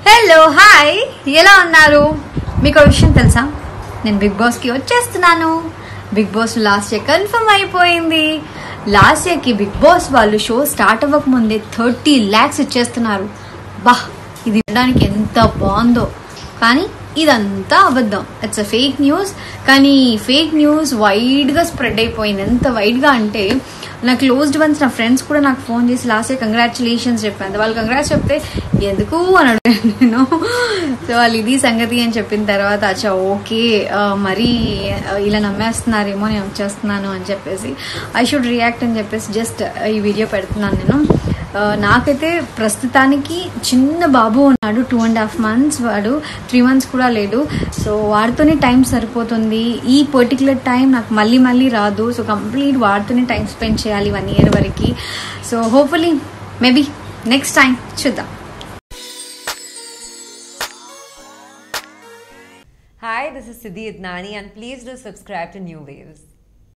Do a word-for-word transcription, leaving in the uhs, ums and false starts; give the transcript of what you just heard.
Hello hi, ఎలా ఉన్నారు? మీకు విషయం తెలుసా, నేను బిగ్ బాస్కి వచ్చేస్తున్నాను. Big boss last year confirm అయిపోయింది. లాస్ట్ ఇయర్కి బిగ్ బాస్ వాళ్ళు షో స్టార్ట్ అవ్వక ముందే థర్టీ ల్యాక్స్ ఇచ్చేస్తున్నారు. బా, ఇది వినడానికి ఎంత బాగుందో. కానీ ఇదంతా అబద్ధం, ఇట్స్ అ ఫేక్ న్యూస్. కానీ ఫేక్ న్యూస్ వైడ్గా స్ప్రెడ్ అయిపోయింది. ఎంత వైడ్గా అంటే నా క్లోజ్డ్ వన్స్, నా ఫ్రెండ్స్ కూడా నాకు ఫోన్ చేసి లాస్ట్ ఇయర్ కంగ్రాచులేషన్స్ చెప్పాను. వాళ్ళు కంగ్రాట్స్ చెప్తే ఎందుకు అని అడిగాను నేను. సో వాళ్ళు ఇది సంగతి అని చెప్పిన తర్వాత అచ్చా ఓకే, మరీ ఇలా నమ్మేస్తున్నారేమో, నేను వచ్చేస్తున్నాను అని చెప్పేసి ఐ షుడ్ రియాక్ట్ అని చెప్పేసి జస్ట్ ఈ వీడియో పెడుతున్నాను నేను. నాకైతే ప్రస్తుతానికి చిన్న బాబు ఉన్నాడు, టూ అండ్ హాఫ్ మంత్స్, వాడు త్రీ మంత్స్ కూడా లేడు. సో వాడితోనే టైం సరిపోతుంది. ఈ పర్టికులర్ టైం నాకు మళ్ళీ మళ్ళీ రాదు. సో కంప్లీట్ వాడితోనే టైం స్పెండ్ చేయాలి వన్ ఇయర్ వరకు. So hopefully maybe next time చూద్దాం. Hi, this is Siddhi Idnani and please do subscribe to New Waves.